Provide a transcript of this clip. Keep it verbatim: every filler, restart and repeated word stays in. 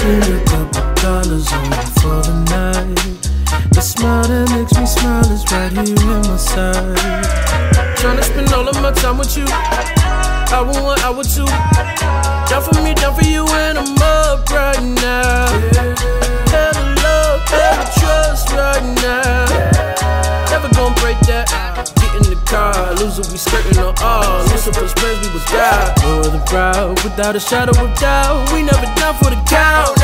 Need a couple dollars only for the night. The smile that makes me smile is right here in my side. Tryna spend all of my time with you. I want one, I want two. Down for me, down for you, and I'm up right now. Hella love, hella trust right now. Never gon' break that. Get in the car, loser, we skirting on all. Lucifer's plans, we would die. No other crowd, without a shadow of doubt. We never down for the count.